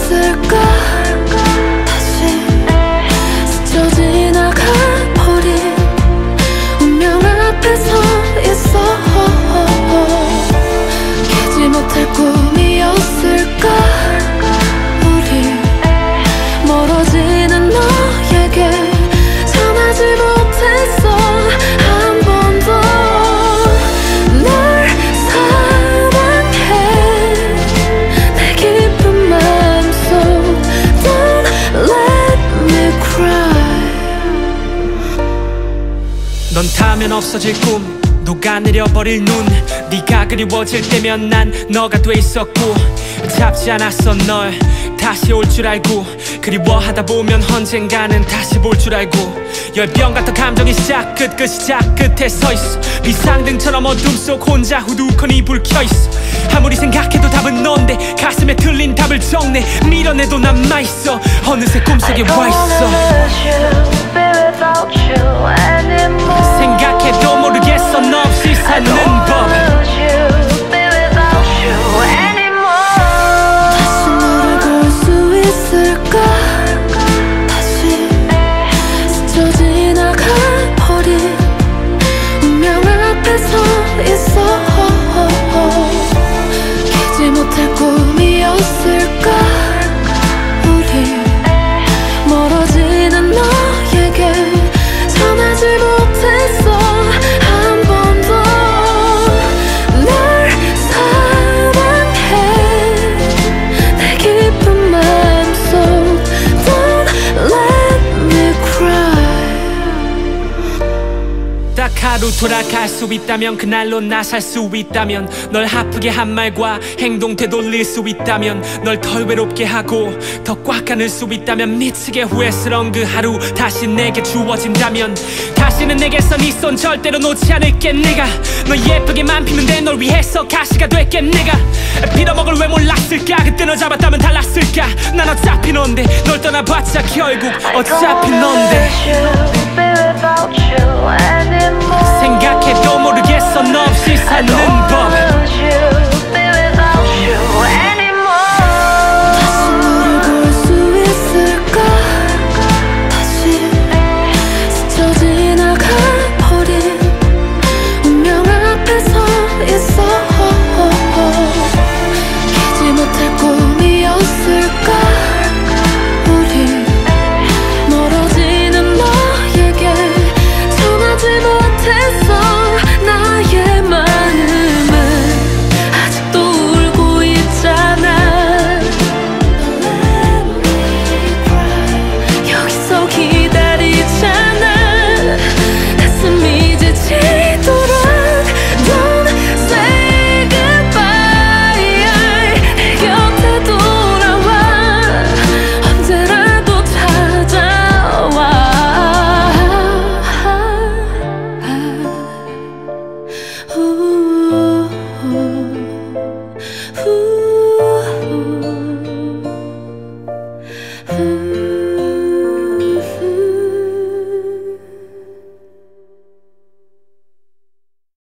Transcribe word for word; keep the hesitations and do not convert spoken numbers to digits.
있을까? 다시 스쳐 지나가버린 운명 앞에 서 있어. 깨지 못할 꿈이었을까? 우리 멀어지는 너에게 전하지 못했어. 한 번도 널 사랑해. 내 깊은 맘속 Don't let me cry. 넌 타면 없어질 꿈, 녹아내려버릴 눈. 네가 그리워질 때면 난 너가 돼 있었고, 잡지 않았어 널 다시 올 줄 알고. 그리워하다 보면 언젠가는 다시 볼 줄 알고. 열병 같은 감정이 시작 끝 그 시작 끝에 서있어. 비상등처럼 어둠 속 혼자 후두커니 불 켜있어. 아무리 생각해도 답은 넌데 가슴에 틀린 답을 적내. 밀어내도 남아있어. 어느새 꿈속에 와있어. 생각해도 모르겠어 너 없이 사는 법. 다시 너를 볼 수 있을까? 다시 스쳐 지나가버린 운명 앞에 서 있어. 깨지 못할 꿈이었을까? 우리 멀어지는 너에게 전하지 못했어. 한 번도 널 사랑해. 내 깊은 맘속 Don't let me cry. 딱 하루 돌아갈 수 있다면, 그날로 나 살 수 있다면, 널 아프게 한 말과 행동 되돌릴 수 있다면, 널 덜 외롭게 하고 더 꽉 안을 수 있다면, 미치게 후회스러운 그 하루 다시 내게 주어진다면, 다시는 내게서 네 손 절대로 놓지 않을게. 내가 너 예쁘게만 피면 돼. 널 위해서 가시가 될게. 내가 빌어먹을 왜 몰랐을까? 그때 너 잡았다면 달랐을까? 난 어차피 넌데, 널 떠나봤자 결국 어차피 넌데. 생각해도 모르겠어 너 없이 사는 법.